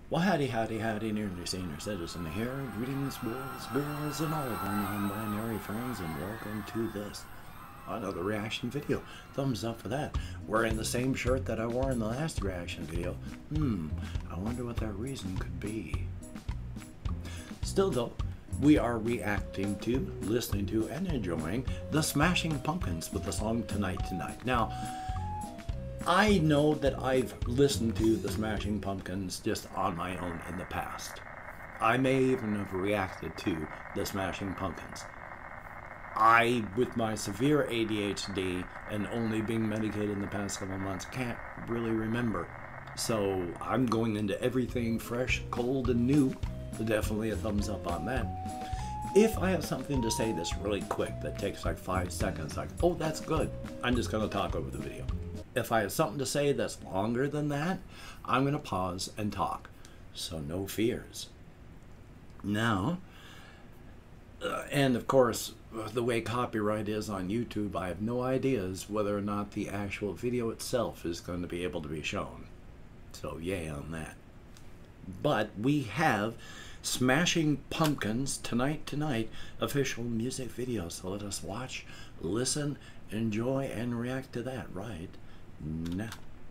Well, howdy, nearly senior citizen here. Greetings, boys, girls, and all of our non-binary friends, and welcome to this, another reaction video. Thumbs up for that. Wearing the same shirt that I wore in the last reaction video. I wonder what that reason could be. Still though, we are reacting to, listening to, and enjoying the Smashing Pumpkins with the song Tonight. Now, I know that I've listened to the Smashing Pumpkins just on my own in the past. I may even have reacted to the Smashing Pumpkins. I, with my severe ADHD and only being medicated in the past couple of months, can't really remember. So I'm going into everything fresh, cold, and new. So definitely a thumbs up on that. If I have something to say that's really quick, that takes like 5 seconds, like, oh, that's good, I'm just going to talk over the video. If I have something to say that's longer than that, I'm going to pause and talk. So no fears. Now, and of course, the way copyright is on YouTube, I have no ideas whether or not the actual video itself is going to be able to be shown. So yay on that. But we have Smashing Pumpkins Tonight official music video. So let us watch, listen, enjoy, and react to that right now.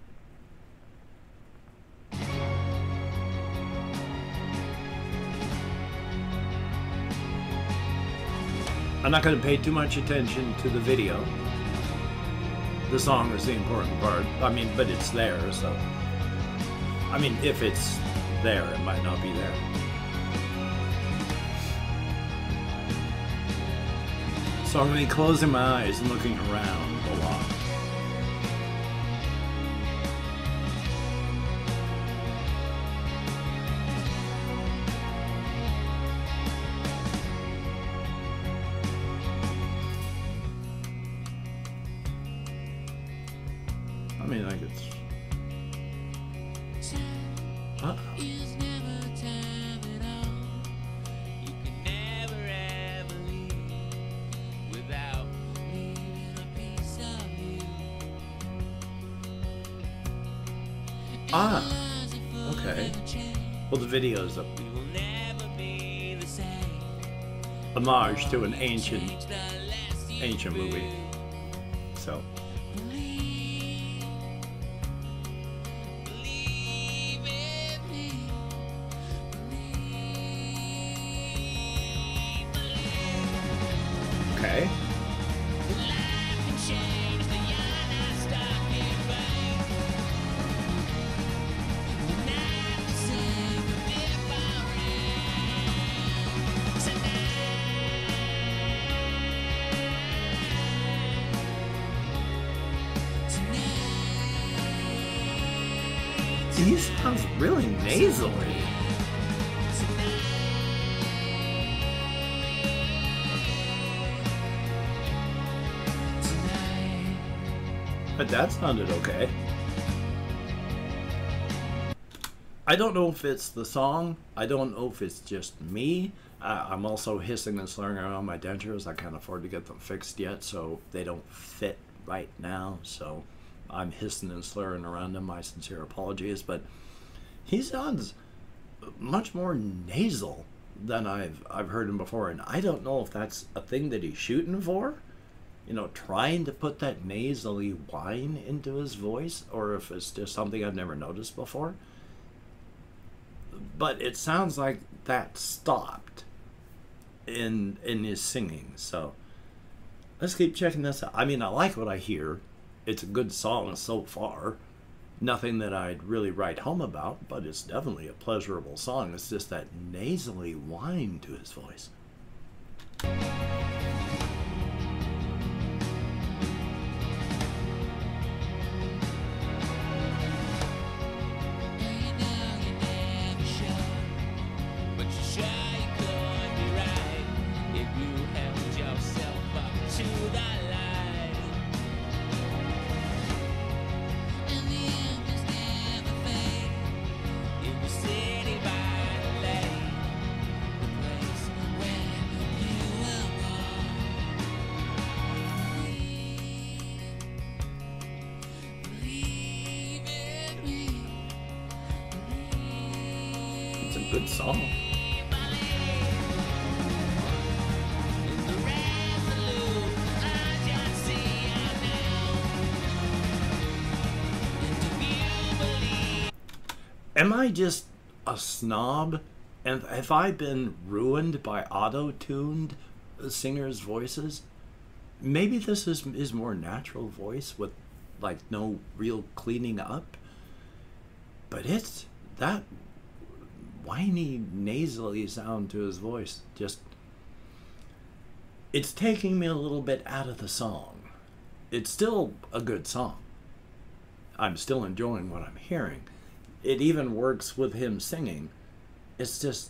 I'm not going to pay too much attention to the video. The song is the important part. I mean, but it's there, so. I mean, if it's there, it might not be there. So I'm going to be closing my eyes and looking around a lot. I mean, like it's... Okay. Well, the video's a homage to an ancient movie. So. Okay. He sounds really nasally. But that sounded okay. I don't know if it's the song. I don't know if it's just me. I'm also hissing and slurring around my dentures. I can't afford to get them fixed yet, so they don't fit right now. So I'm hissing and slurring around them. My sincere apologies, but he sounds much more nasal than I've heard him before, and I don't know if that's a thing that he's shooting for, you know, trying to put that nasally whine into his voice, or if it's just something I've never noticed before. But it sounds like that stopped in his singing, so let's keep checking this out. I mean, I like what I hear. It's a good song so far. Nothing that I'd really write home about, but it's definitely a pleasurable song. It's just that nasally whine to his voice. a good song. Am I just a snob? And have I been ruined by auto-tuned singers' voices? Maybe this is more natural voice with like no real cleaning up. But it's that whiny, nasally sound to his voice. Just, it's taking me a little bit out of the song. It's still a good song. I'm still enjoying what I'm hearing. It even works with him singing. It's just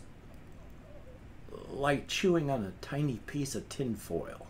like chewing on a tiny piece of tin foil.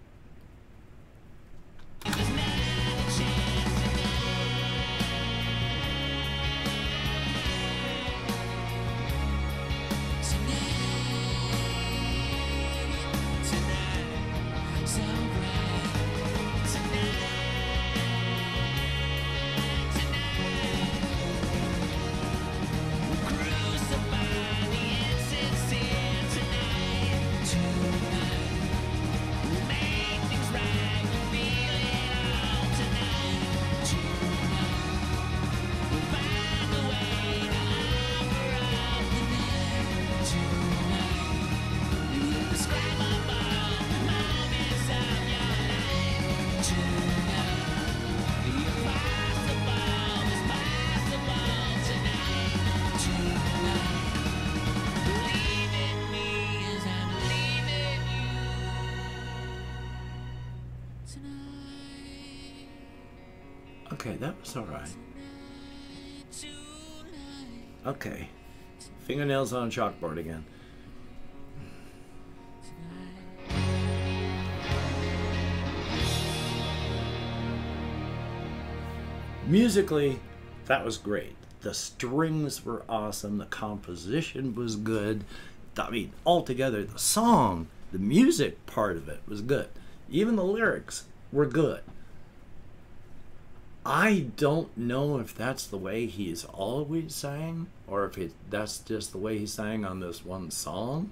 Okay, that was alright. Okay. Fingernails on a chalkboard again. Musically, that was great. The strings were awesome. The composition was good. I mean, altogether, the song, the music part of it was good. Even the lyrics were good. I don't know if that's the way he's always sang, or if that's just the way he sang on this one song.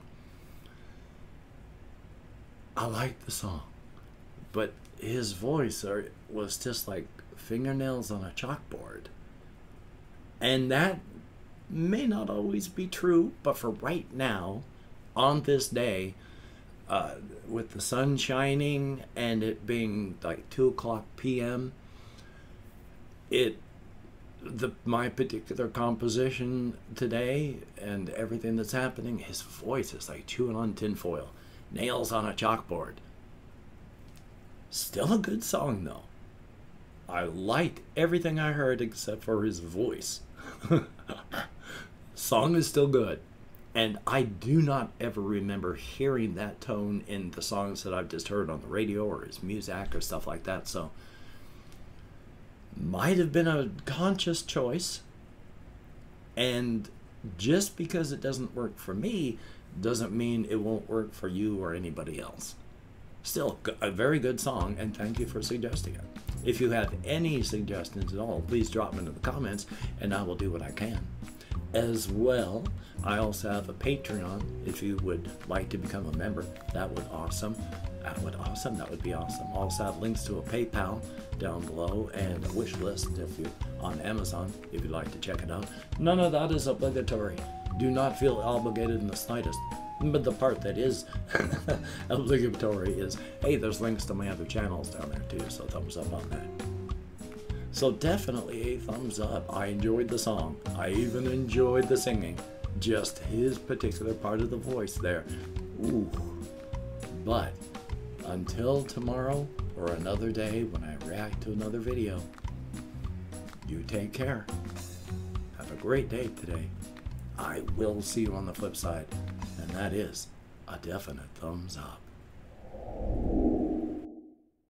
I like the song, but his voice was just like fingernails on a chalkboard. And that may not always be true, but for right now, on this day, with the sun shining and it being like 2:00 p.m., my particular composition today and everything that's happening, his voice is like chewing on tinfoil, nails on a chalkboard. Still a good song though. I liked everything I heard except for his voice. Song is still good, and I do not ever remember hearing that tone in the songs that I've just heard on the radio or his music or stuff like that, so might have been a conscious choice, and just because it doesn't work for me doesn't mean it won't work for you or anybody else. Still a very good song, and thank you for suggesting it. If you have any suggestions at all, please drop them into the comments and I will do what I can. As well, I also have a Patreon. If you would like to become a member, that would be awesome. I also have links to a PayPal down below and a wish list if you on Amazon if you'd like to check it out. None of that is obligatory. Do not feel obligated in the slightest. But the part that is obligatory is, hey, there's links to my other channels down there too, so thumbs up on that. So definitely a thumbs up. I enjoyed the song. I even enjoyed the singing. Just his particular part of the voice there. Ooh. But until tomorrow or another day when I react to another video, you take care. Have a great day today. I will see you on the flip side, and that is a definite thumbs up.